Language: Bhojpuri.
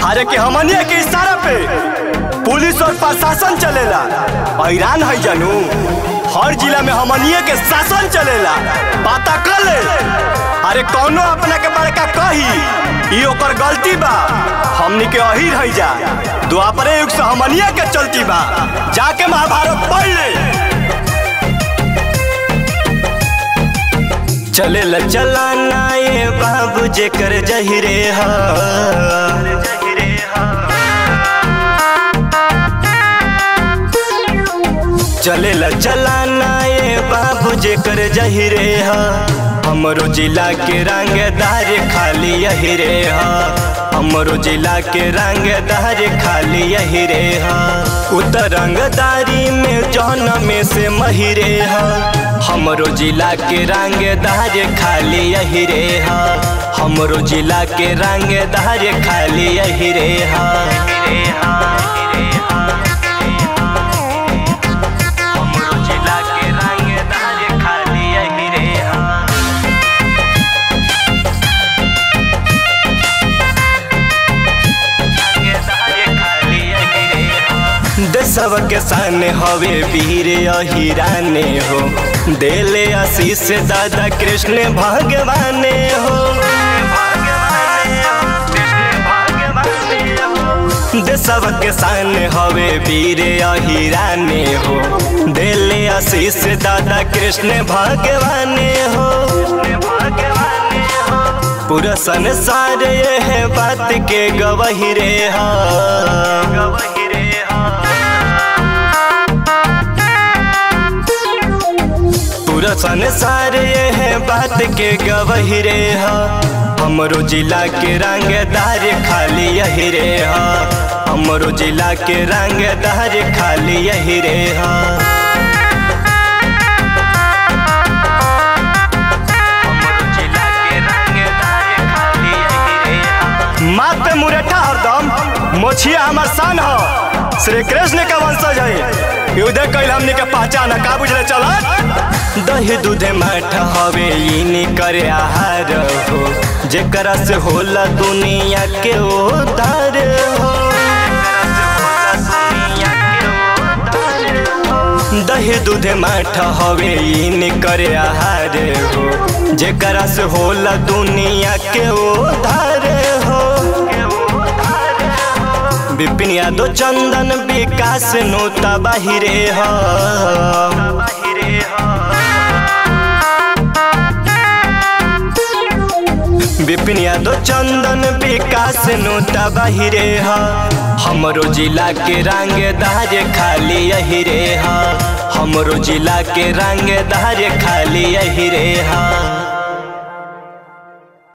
अरे कि हमनिया के इशारा पे पुलिस और प्रशासन चलेला। हैरान है जानू, हर जिला में हमनिया के शासन चलेला। पता कर ले, अरे कौनो अपना के बड़का कही ई ओकर गलती बा। हमनी के अहीर है जा, द्वापरे युग से हमनिया के चलती बा। जाके महाभारत पढ़ ले। चले चलाना ये बाबू जेकर जहिरे हा, चले चलाना ये बाबू जेकर जहिरे हा। हमरो जिला के रंगदार खाली यही रे हा, हमरो जिला के रंगदार खाली यही रे हा। उतर रंगदारी में जौन में से महिरे हा, हमरो जिला के रंगदार खाली यही रे हा, हमरो जिला के रंगदार खाली यही रे हा। देशव के सामने हवे वीर अहिराने हो, देले आशीष दादा कृष्ण भगवाने हो। देशव के सामने हवे वीर अहिराने हो, देले आशीष दादा कृष्ण भगवाने हो। पूरा संसार यह बात के गवाही रे हा, पूरा संसार यह बात के गवाही रे हा। हमरो जिला के रंगदार खाली यही रे हा, हमरो जिला के रंगदार खाली यही रे हा। माथ पे मुरेठा हरदम मोछिया हमार शान हो, श्री कृष्ण का वंशज है। युद्ध कैल हमनी के पहचान का बुझले चल। दही दूध माठा हवे इनी करे आहार हो, जेकरा से होला दुनिया के उद्धार हो। दही दूध माठा हवे इनी करे आहार हो, जेकरा से होला दुनिया के उद्धार हो। विपिन यादव चंदन विकास नोता बाहिरे हा, विपिन यादव चंदन विकास नोता बाहिरे हा। हमरो जिला के रंगदार खाली यही रे हा, हमरो जिला के रंगदार खाली यही रे हा।